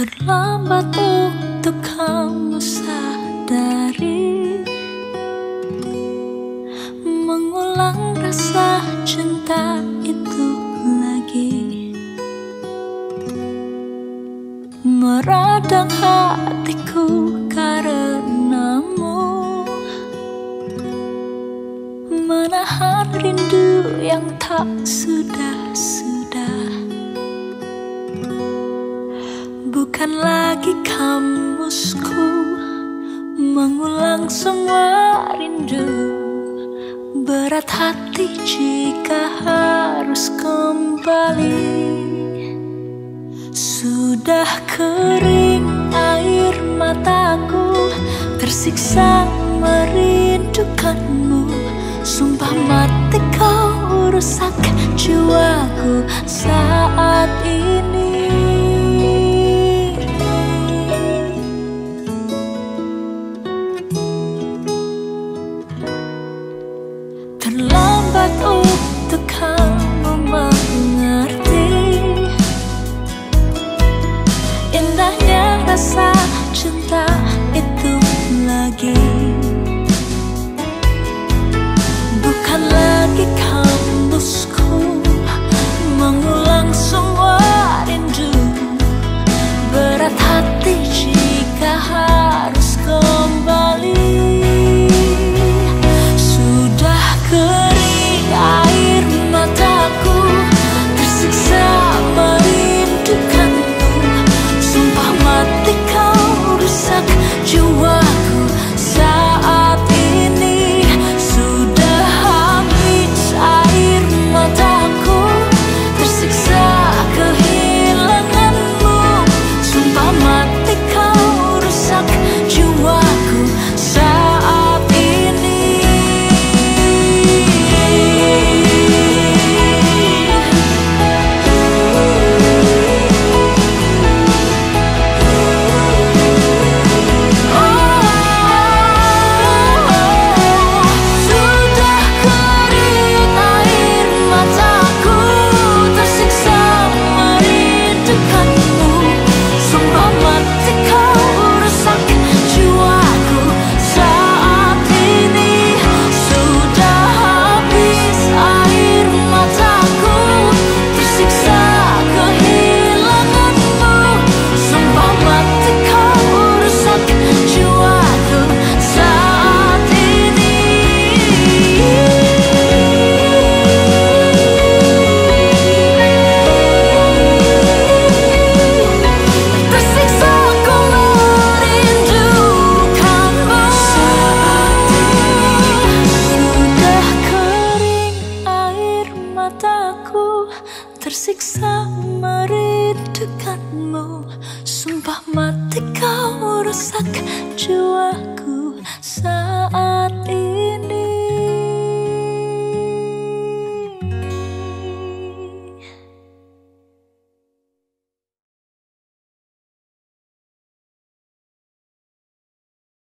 Terlambat untuk kamu sadari, mengulang rasa cinta itu lagi. Meradang hatiku karenamu, menahan rindu yang tak sudah-sudah. Bukan lagi kamusku mengulang semua rindu. Berat hati jika harus kembali. Sudah kering air mataku, tersiksa merindukanmu. Sumpah mati kau rusak jiwaku saat ini.